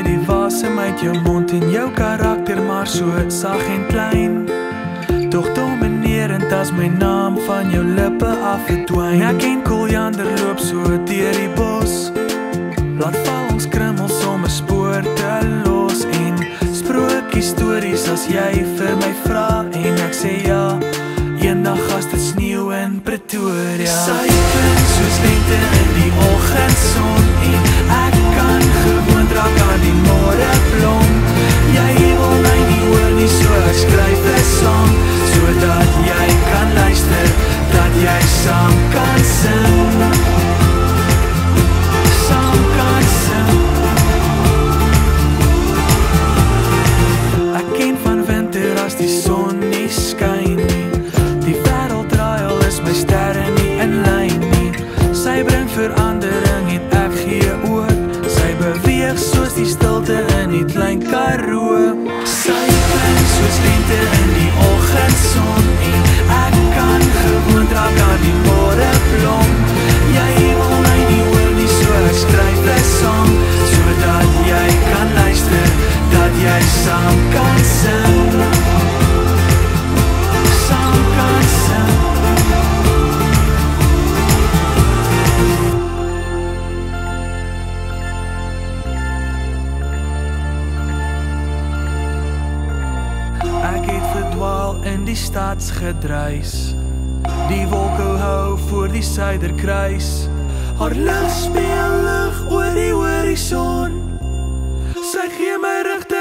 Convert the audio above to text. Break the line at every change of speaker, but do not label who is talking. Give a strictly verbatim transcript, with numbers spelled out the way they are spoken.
jy die wasem uit jou mond en jou karakter maar so sag en klein. Toch dominerend as my naam van jou lippe afgedwyn. Ek en Koljander loop so deur die bos, laat val ons krummels om 'n spoor te los. En sprookie stories as jy vir my vra en ek sê ja, eendag as dit sneeu in Pretoria. Sy klink soos lente in die oggendson en ek kan gewoond raak aan die môreblom. Jy wil my nie hoor nie, so ek skryf 'n song sodat jy kan luister, dat jy saam kan sing. Saam kan sing. Ek ken van winter as die son nie skyn nie. Die wêreld draai al is my sterre nie in lyn nie. Sy bring verandering en ek gee oor. Sy beweeg soos die stilte in die klein Karoo. Sy klink soos lente in die oggendson en ek kan gewoond raak aan die môreblom. Jy wil my nie hoor nie, so ek skryf 'n song sodat jy kan luister, dat jy saam kan sing. Saam kan sing. Ek het verdwaal in die stadsgedruis. Die wolke hou voor die suiderkruis. Haar lig speel lig oor die horison. Sy gee my rigting